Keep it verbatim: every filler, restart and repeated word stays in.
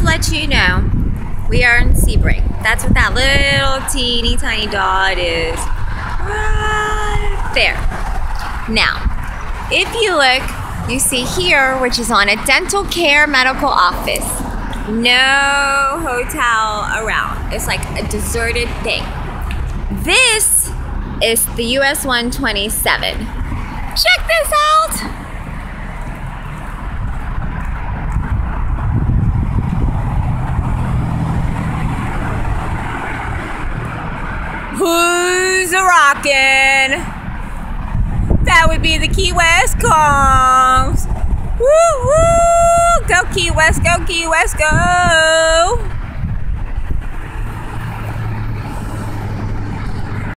to let you know, we are in Sebring. That's what that little teeny tiny dot is. Right there. Now, if you look, you see here, which is on a dental care medical office. No hotel around. It's like a deserted thing. This is the U S one twenty-seven. Check this out. Who's a rockin'? That would be the Key West Conchs. Woo woo! Go Key West, go Key West, go!